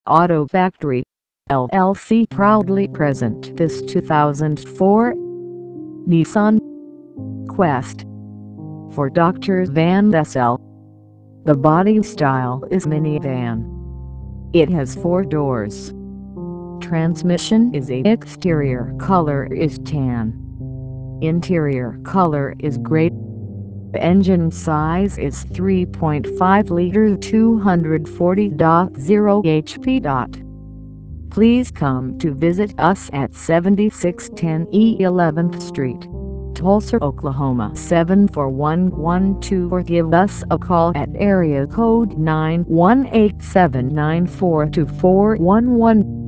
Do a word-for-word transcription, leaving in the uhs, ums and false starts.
Auto Factory, L L C proudly present this two thousand four Nissan Quest for Doctor Van Essel. The body style is minivan. It has four doors. Transmission is a exterior color is tan. Interior color is gray. The engine size is three point five liter two forty horsepower. Please come to visit us at seventy-six ten East eleventh Street, Tulsa, Oklahoma seven four one one two, or give us a call at area code nine one eight seven nine four two four one one.